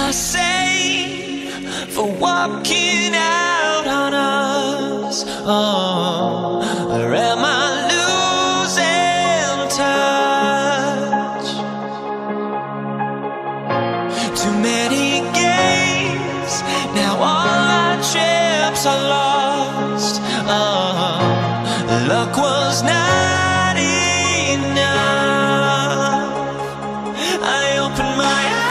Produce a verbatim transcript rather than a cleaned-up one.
I say for walking out on us? Oh, or am I losing touch? Too many games, now all our chips are lost. Oh, luck was not enough. I opened my eyes,